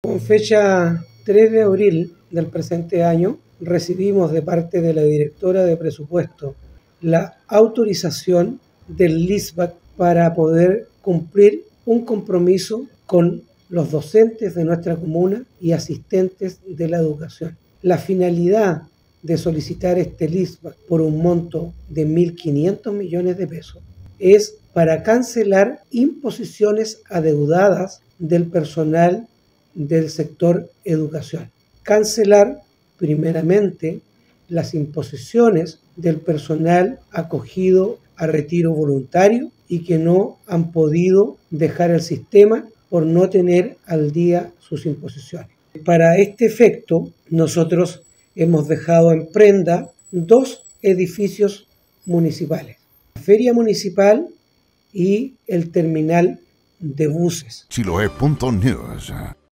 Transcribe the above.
Con fecha 3 de abril del presente año, recibimos de parte de la directora de presupuesto la autorización del LISBAC para poder cumplir un compromiso con los docentes de nuestra comuna y asistentes de la educación. La finalidad de solicitar este LISBAC por un monto de 1.500 millones de pesos es para cancelar imposiciones adeudadas del personal del sector educación. Cancelar primeramente las imposiciones del personal acogido a retiro voluntario y que no han podido dejar el sistema por no tener al día sus imposiciones. Para este efecto, nosotros hemos dejado en prenda 2 edificios municipales, la Feria Municipal y el terminal de buses. Chiloé.news